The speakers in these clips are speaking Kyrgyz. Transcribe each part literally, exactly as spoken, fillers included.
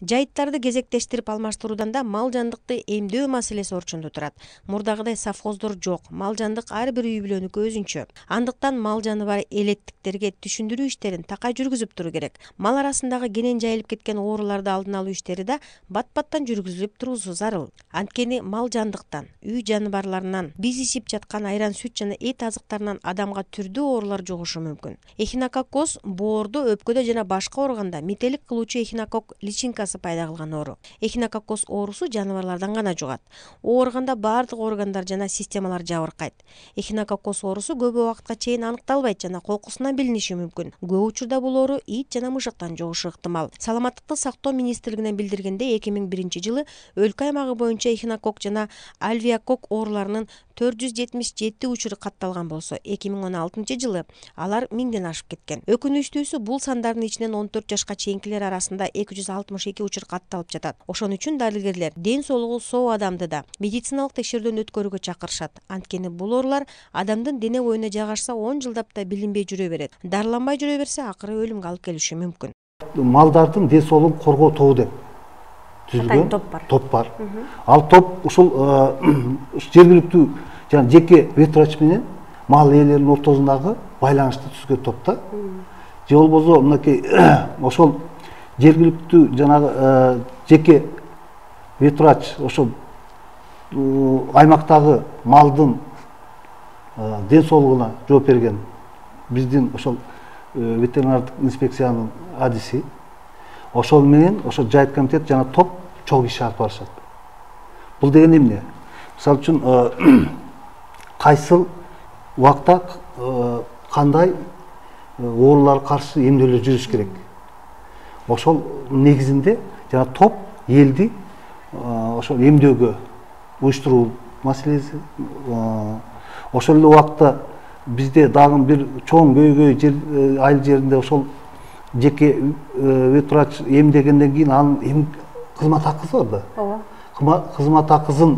Жайыттарды кезектештирип алмаштыруудан да мал жандыкты эмдөө маселеси орчундуу турат. Мурдагыдай совхоздор жок, мал жандык ар бир үй бүлөнүкү өзүнчө. Андыктан мал жаны бар элеттиктерге түшүндүрүү иштерин такай жүргүзүп туруу керек. Мал арасындагы кенен жайылып кеткен ооруларды алдын алуу иштери да бат-баттан жүргүзүлүп туруусу зарыл. Анткени мал жандыктан, үй жаныбарларынан, биз ичип жаткан айран, сүт жана эт азыктарынан адамга түрдүү оорулар жугушу мүмкүн. Эхинококкоз боордо, өпкөдө жана башка органда метелик кылуучу эхинококк личинкасы пайда кылган оору. Эхинококкоз оорусу жаныбарлардан гана жугат. Ооруганда баардык органдар жана системалар жабыркайт. Эхинококкоз оорусу көп убакытка чейин аныкталбайт жана кокусунан билиниши мүмкүн. Көп учурда бул оору ит жана мышыктан жугушу ыктымал. Саламаттыкты сактоо министрлигинен билдиргендей, эки миң биринчи жылы өлкө аймагы боюнча эхинококк жана альвеококк ооруларынын төрт жүз жетимиш жети учуру катталган болсо, эки миң он алтынчы жылы алар миңден ашып кеткен. Өкүнүчтүүсү, бул сандардын ичинен он төрт жашка чейинкилер арасында эки жүз алтымыш эки учур катталып жатат. Ошон үчүн дарыгерлер ден соолугу соо адамды да медициналык текшерүүдөн өткөрүүгө чакырышат. Анткени бул оорулар адамдын дене боюна жайгашса он жылдап да билинбей жүрө берет. Дарыланбай жүрө берсе, акыры өлүмгө алып келиши мүмкүн. Малдардын ден соолугун коргоо тобу деп түзүлгөн топ бар. Топ бар. Ал топ ушул жергиликтүү жана жеке ветврач менен мал ээлеринин ортосундагы байланышты түзгөн топта. Же болбосо мынакей ошол жергиликтүү жанагы жеке ветврач ошол аймактагы малдын ден соолугуна жооп берген биздин ошол ветеринардык инспекциянын адиси, ошол менен ошол жайыт комитет жана топ чогуу иш алып барышат. Бул деген эмне? Мисалы үчүн кайсыл убакта кандай ооруларга каршы эмдөөлөр жүрүш керек. Ошол негизинде жана топ элди ошол эмдөөгө уюштуруу маселеси. Ошол эле убакта бизде дагы бир чоң көйгөй жер айыл жеринде ошол жеке ветврач эмдегенден кийин анын эм кызмат акысы бар да. Ооба. Кызмат акысын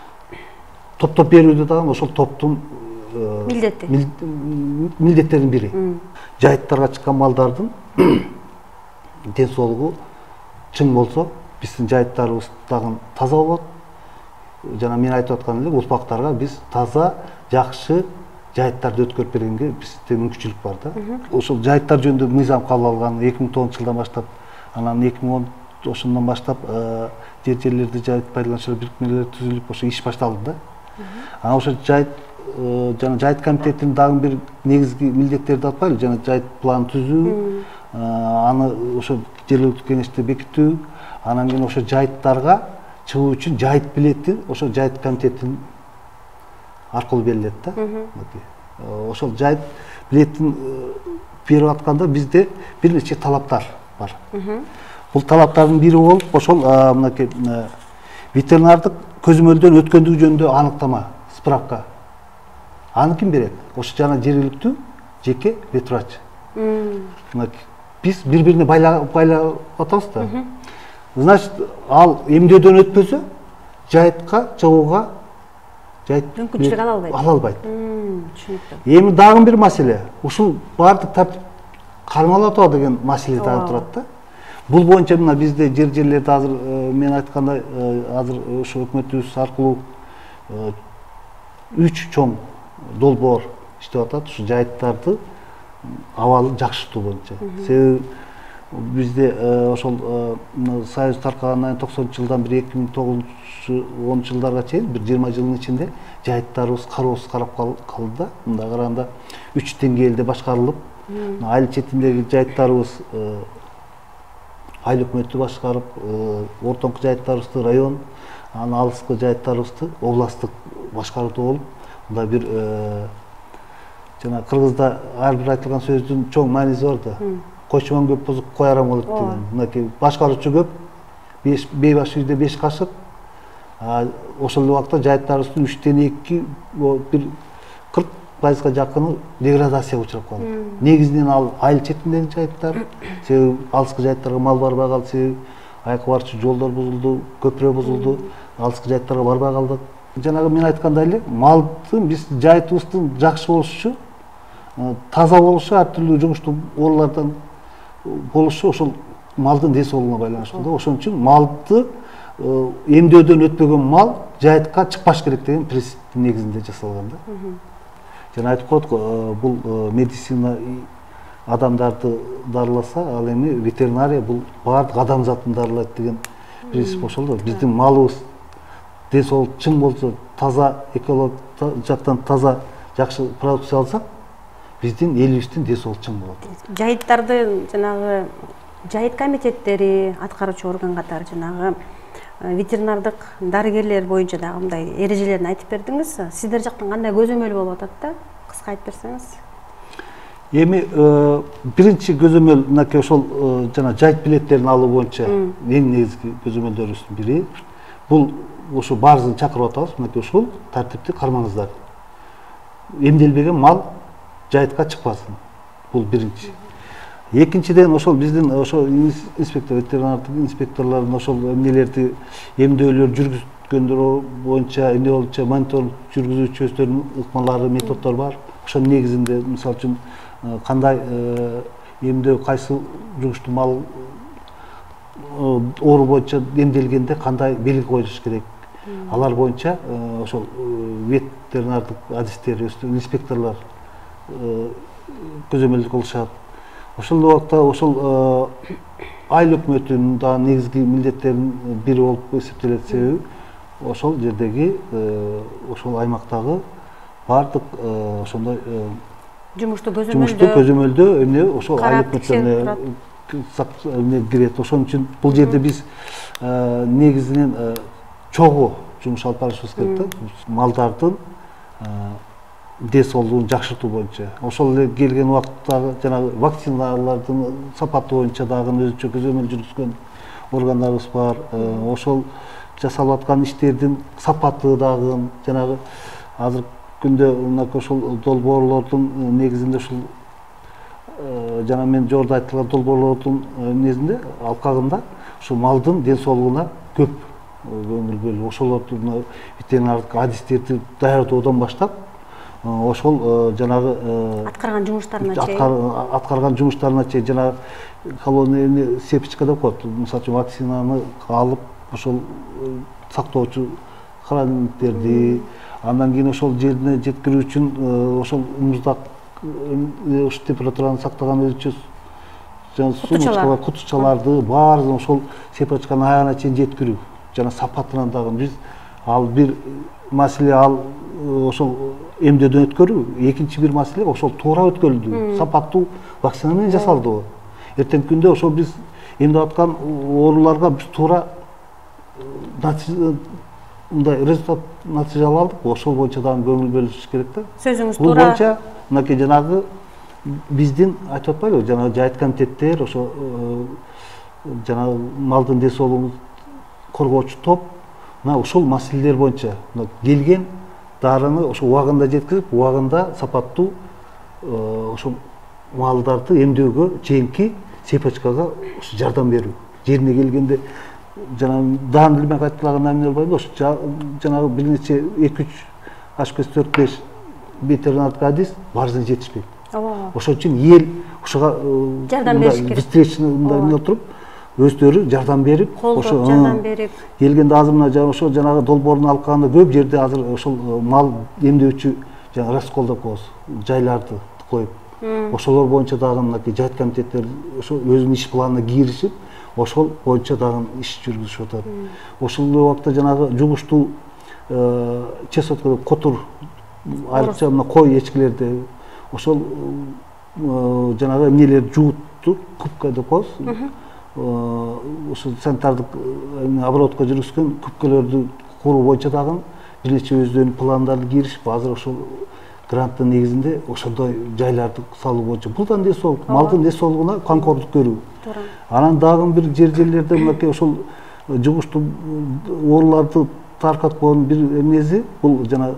топтоп берүүдө дагы ошол топтун милдети. Милдеттердин бири. Жайыттарга чыккан малдардын ден соолугу чың болсо, биздин жайыттарыбыз дагы таза болот. Жана мен айтып аткан эле урпактарга биз таза, жакшы жайыттарды өткөрүп бергенге бизде мүмкүнчүлүк бар да. Ошол жайыттар жөнүндө мыйзам кабыл алган эки миң тогузунчу жылдан баштап, анан эки миң он ошондон баштап жер жерлерди жайыт пайдалануучулар бирикмелери түзүлүп, ошо иш башталды да. Анан ошо жайыт жана жайыт комитетинин дагы бир негизги милдеттерди атпайлы, жана жайыт планын түзүү, аны ошо жергиликтүү кеңеште бекитүү, анан кийин ошо жайыттарга чыгуу үчүн жайыт билети ошо жайыт комитетинин аркылуу берилет да. Ошол жайыт билетин берип атканда бизде бир нече талаптар бар. Бул талаптардын бири болуп ошол мынакей ветеринардык көзөмөлдөн өткөндүгү жөнүндө аныктама, справка. Аны ким берет? Ошо жана жергиликтүү жеке ветврач. Биз бири-бирине байлап атабыз да. Значит, ал эмдөөдөн өтпөсө, жайытка чыгууга жайыт мүмкүнчүлүк ала албайт. Ала албайт. Түшүнүктүү. Эми дагы бир маселе, ушул баардык тартип кармалып атабы деген маселе дагы турат да. Бул боюнча мына бизде жер жерлерде азыр мен айткандай азыр ошо өкмөтүбүз аркылуу үч чоң долбоор иштеп атат ушу жайыттарды абалы жакшыртуу боюнча. Себеби бизде ошол союз таркагандан токсонунчу жылдан бери эки миң тогузунчу онунчу жылдарга чейин бир жыйырма жылдын ичинде жайыттарыбыз кароосуз карап калды да. Мындай караганда үч деңгээлде башкарылып, айыл четиндеги жайыттарыбыз айыл өкмөтү башкарып, ортоңку жайыттарыбызды район, анан алыскы жайыттарыбызды областтык башкаруудо болуп, мындай бир жана кыргызда ар бир айтылган сөздүн чоң мааниси бар да. Кочмон көп болсо кой арам болот деген. Мынакей башкаруучу көп, бей баш үйдө беш кашык. Ошол эле убакта жайыттарыбыздын үчтөн эки бир кырк пайызга жакыны деградацияга учурап калды. Негизинен ал айыл четиндеги жайыттар, себеби алыскы жайыттарга мал барбай калды, себеби аякка барчу жолдор бузулду, көпүрө бузулду, алыскы жайыттарга барбай калдык. Жанагы мен айткандай эле, малдын биз жайытыбыздын жакшы болушу, таза болушу, ар түрдүү жугуштуу оорулардан болушу ошол малдын ден соолугуна байланыштуу да. Ошон үчүн малды эмдөөдөн өтпөгөн мал жайытка чыкпаш керек деген принциптин негизинде жасалган да. Жана айтып коет, бул медицина адамдарды дарыласа, ал эми ветеринария бул баардык адамзатын дарылайт деген принцип ошол да. Биздин малыбыз ден соолук чың болсо, таза эколог жактан таза жакшы продукция алсак, биздин элибиздин ден соолугу чың болот. Жайыттардын жанагы жайыт комитеттери, аткаруучу орган катары жанагы ветеринардык дарыгерлер боюнча дагы мындай эрежелерин айтып бердиңиз. Сиздер жактан кандай көзөмөл болуп атат да? Кыска айтып берсеңиз. Эми биринчи көзөмөл мынакей ошол жана жайыт билеттерин алуу боюнча эң негизги көзөмөлдөрүбүздүн бири бул ошо баарыбызды чакырып атабыз, мынакей ушул тартипти кармаңыздар. Эмделбеген мал жайытка чыкпасын. Бул биринчи. Экинчиден ошол биздин ошо инспектор, ветеринардык инспекторлордун ошол эмнелерди эмдөөлөр жүргүзгөндөр боюнча, эмне боюнча мониторинг жүргүзүүчү өздөрүнүн ыкмалары, методдору бар. Ошонун негизинде мисалы үчүн кандай эмдөө, кайсы жугуштуу мал оору боюнча эмделгенде кандай белги коюлуш керек. Алар боюнча ошол ветеринардык адистер, инспекторлор көзөмөлдүк кылышат. Ошол убакта ошол айыл өкмөтүнүн да негизги милдеттеринин бири болуп эсептелет, себеби ошол жердеги ошол аймактагы баардык ошондой жумушту көзөмөлдөө жумушту көзөмөлдөө эмне ошол айыл өкмөтүнө эмне кирет. Ошон үчүн бул жерде биз негизинен чогуу жумуш алып барышыбыз керек да, малдардын ден соолугун жакшыртуу боюнча. Ошол эле келген убакта жанагы вакциналардын сапаты боюнча дагы өзүнчө көзөмөл жүргүзгөн органдарыбыз бар. Ошол жасалып аткан иштердин сапаты дагы жанагы азыркы күндө мынакей ошол долбоорлордун негизинде ушул жана мен жогоруда айтылган долбоорлордун негизинде алкагында ушул малдын ден соолугуна көп көңүл бөлүп, ошолордун ветеринардык адистерди даярдоодон баштап ошол жанагы аткарган жумуштарына чейин аткарган жумуштарына чейин жанагы колония сепичка деп коет. Мисалы үчүн вакцинаны алып, ошол сактоочу храниликтерди, андан кийин ошол жерине жеткирүү үчүн ошол муздак ошол температураны сактаган өзүнчө жана кутучаларды баарын ошол сепочканын аягына чейин жеткирүү жана сапатынан дагы биз ал бир маселе ал ошол эмдөөдөн өткөрүү, экинчи бир маселе ошол туура өткөрүлдү, сапаттуу вакцина менен жасалды. Эртеңки күндө ошол биз эмдеп аткан ооруларга биз туура мындай результат натыйжа алдык. Ошол боюнча дагы көңүл бөлүш керек да. Сөзүңүз туура. Бул боюнча мынакей жанагы биздин айтып атпайлыбы, жанагы жайыт комитеттер, ошо жанагы малдын ден соолугун коргоочу топ мына ушул маселелер боюнча келген дарыны ошо убагында жеткирип, убагында сапаттуу ошол малдарды эмдөөгө чейинки сепочкага жардам берүү. Жерине келгенде жана даам билмей кайталаган эмнелер бар да, ошо жанагы бир нече эки үч эч беш төрт беш ветеринардык адис баарына жетишпейт. Ошон үчүн эл ушуга жардам бериш керек. Встречный мындай туруп өздөрү жардам берип, ошо жардам берип келгенде азыр мына ошо жанагы долбоорун алкаганда көп жерде азыр ошол мал эмдөөчү жана раскол деп коебуз, жайларды коюп, ошолор боюнча дагы мынакей жайыт комитеттер ошо өзүнүн иш планына киришип, ошол боюнча дагы иш жүргүзүшүп атат. Ошол убакта жанагы жугуштуу чесотка деп котур, айрыкча мына кой эчкилерде ошол жанагы эмнелер жуутту, кубка деп коебуз. Ошол санитардык оборотко жүргүзгөн күпкөлөрдү куруу боюнча дагы бир нече өздөрүнүн пландарды киришип, азыр ошол гранттын негизинде ошондой жайларды салуу боюнча бул да ден соолук, малдын ден соолугуна камкордук көрүү. Анан дагы бир жер жерлерде мынакей ошол жугуштуу ооруларды таркаткан бир эмнеси бул жана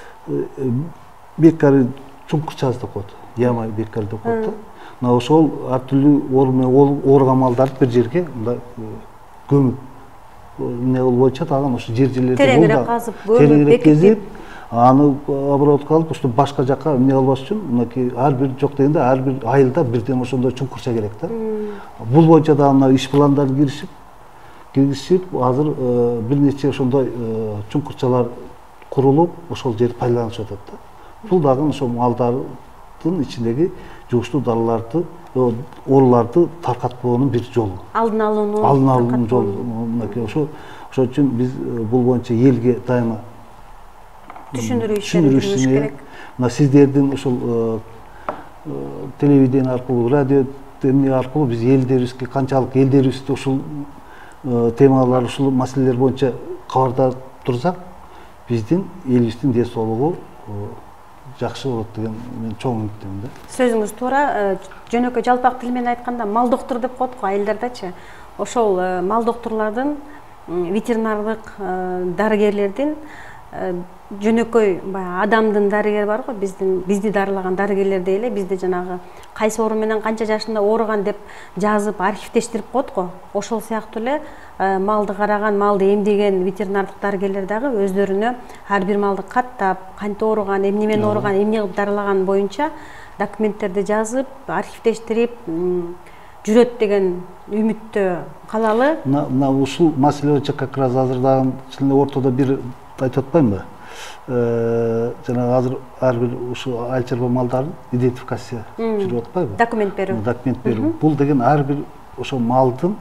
бекари чуңкурчасы деп коет, яма бекари деп коет да. Мына ошол ар түрдүү оору менен ооруган малдарды бир жерге мындай көмүп эмне болуу боюнча дагы ошо жер жерлерде тереңирээк казып, көмүп, бекитип, аны обработка кылып ушул башка жака эмне кылбаш үчүн мынакей ар бир жок дегенде ар бир айылда бирден ошондой чуңкурча керек да. Бул боюнча да мына иш пландары киришип киргизишип азыр бир нече ошондой чуңкурчалар курулуп ошол жерди пайдаланышып атат да. Бул дагы ошол малдардын ичиндеги жугуштуу дарыларды, ооруларды таркатпоонун бир жолу. Алдын алуунун Алдын алуунун жолу. Мынакей ошо ошон үчүн биз бул боюнча элге дайыма түшүндүрүү иштери жүрүш керек. Мына сиздердин ошол телевидение аркылуу, радио эмне аркылуу биз элдерибизге канчалык элдерибизди ушул темалар, ушул маселелер боюнча кабардар турсак, биздин элибиздин ден соолугу жакшы болот деген мен чоң үмүттөмүн да. Сөзүңүз туура, жөнөкөй жалпак тил менен айтканда мал доктуру деп коет го айылдардачы. Ошол мал доктурлардын, ветеринардык дарыгерлердин жөнөкөй баягы адамдын дарыгери бар го, биздин бизди дарылаган дарыгерлердей эле бизде жанагы кайсы оору менен канча жашында ооруган деп жазып архивдештирип коет го. Ошол сыяктуу эле малды караган, малды эмдеген ветеринардык дарыгерлер дагы өздөрүнө ар бир малды каттап, кантип ооруган, эмне менен ооруган, эмне кылып дарылаган боюнча документтерди жазып, архивдештирип жүрөт деген үмүттө калалы. Мына ушул маселе боюнча как раз азыр дагы ортодо бир айтып атпаймынбы? Жанагы азыр ар бир ушул айыл чарба малдарын идентификация жүрүп атпайбы? Документ берүү. Документ берүү. Бул деген ар бир ошол малдын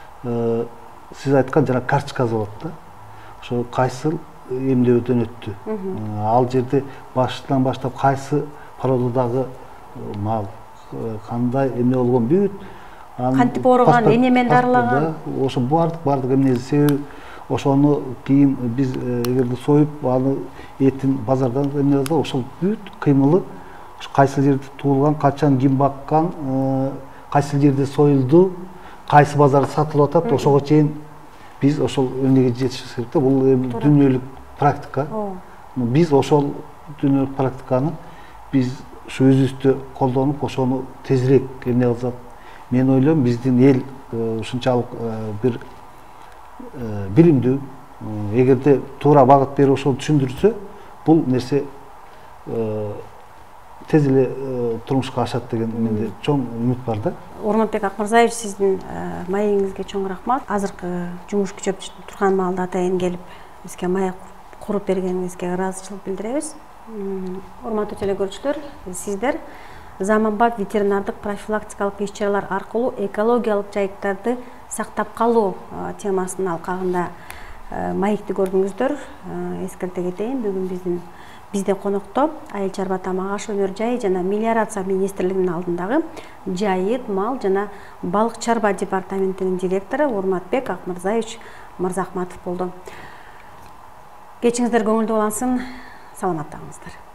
сиз айткан жана карточкасы болот да. Ошо кайсы эмдөөдөн өттү. Ал жерде башынан баштап кайсы породадагы мал, кандай эмне болгон бүт, кантип ооруган, эмне менен дарылаган. Ошо бардык бардык эмнеси себеби ошону кийин биз эгерде союп аны этин базардан эмне кылса ошол бүт кыймылы кайсы жерде туулган, качан ким баккан, кайсы жерде союлду, кайсы базарда сатылып атат, ошого чейин биз ошол эмнеге жетишибиз керек да. Бул дүйнөлүк практика. Биз ошол дүйнөлүк практиканы биз ушу өзүбүздө колдонуп, ошону тезирээк эмне кылсак, мен ойлойм биздин эл ушунчалык бир билимдүү, эгерде туура багыт берип ошол түшүндүрсө, бул нерсе тез эле турмушка ашат деген менде чоң үмүт бар да. Орматбек Акмырзаевич, сиздин маегиңизге чоң рахмат. Азыркы жумуш күчөп турган маалда атайын келип бизге маек куруп бергениңизге ыраазычылык билдиребиз. Урматтуу телекөрүүчүлөр, сиздер заманбап ветеринардык профилактикалык иш-чаралар аркылуу экологиялык жайыттарды сактап калуу темасынын алкагында маекти көрдүңүздөр. Эскерте кетейин, бүгүн биздин бизде конокто айыл чарба тамак аш өнөр жайы жана мелиорация министрлигинин алдындагы жайыт, мал жана балык чарба департаментинин директору Урматбек Акмырзаевич Мырзахматов болду. Кечиңиздер көңүлдүү улансын, саламаттаңыздар.